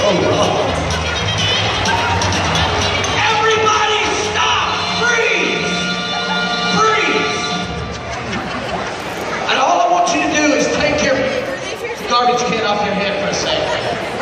Everybody stop! Freeze! Freeze! And all I want you to do is take your garbage can off your head for a second.